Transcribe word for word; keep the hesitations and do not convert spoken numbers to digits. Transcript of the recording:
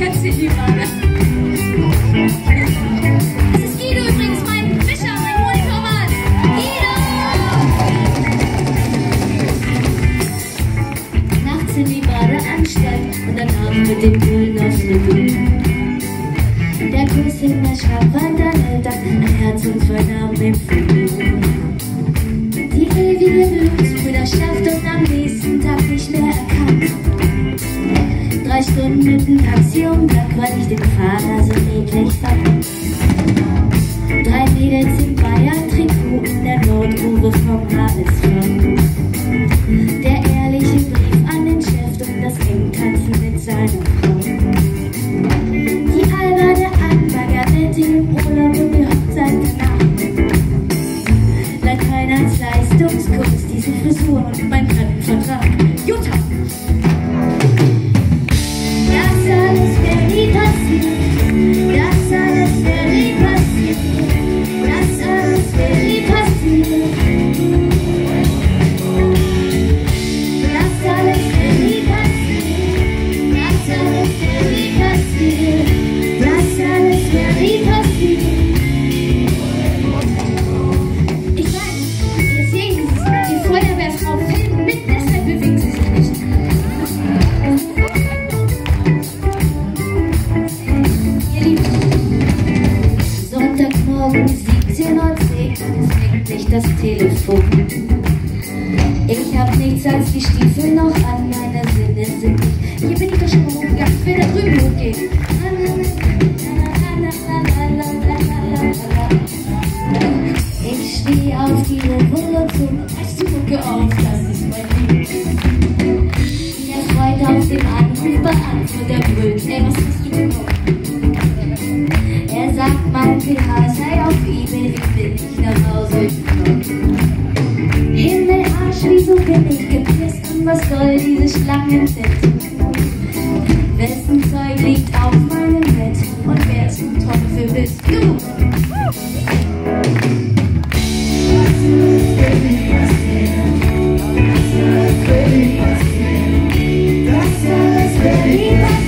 kennst du die Frage? Das ist Guido übrigens, mein Fischer, mein Honigtormann. Guido! Nachts in die Badeanstalt und danach mit dem Bullen aufs Rücken. Der Kuss in der Schraubwandel, dann ein Herz und zwei Namen im Flügel. Die ewige Blutsbrüderschaft und am nächsten Tag nicht mehr erkannt. Drei Stunden mit dem Taxi um Block, weil ich den Fahrer so niedlich fand. Drei Mädels in Bayern-Trikot in der Notrufe vom H S V. Der ehrliche Brief an den Chef und das Engtanzen mit seiner Frau. Die alberne Anbaggerwette im Urlaub und die Hochzeit danach. Latein als Leistungskunst, diese Frisur und mein Krankenvertrag. Jutta! Das alles wäre nie passiert. Das alles wäre nie passiert. Das alles wäre nie passiert. Das alles wäre nie passiert. Das alles wäre nie passiert. Das alles wäre nie passiert. Ich weiß, ihr seht es, die Feuerwehrfrau filmt mit, deshalb bewegt sie sich nicht. Ihr Lieben, Sonntagmorgen siebzehn Uhr zehn, es klingt nicht das Telefon. Ich hab nichts als die Stiefel noch an, meine Sinne sind nicht. Hier bin ich doch schon hochgegangen, ich will da drüben hochgehen. Ich stehe auf die Revolution, als die Mucke auf, das ist mein Lied. Der Freund auf dem Anruf beantwortet, der brüllt, ey, was hast du genommen? Er sagt, mein P H sei auf eBay, wie bin ich nach Hause gekommen? Himmel, Arsch, wieso bin ich gepisst und was soll diese Schlangenfett? Wessen Zeug liegt auf meinem Bett und wer zum Teufel bist du? Das wird nicht passieren. Das wird nicht passieren. Das alles wird nie passieren.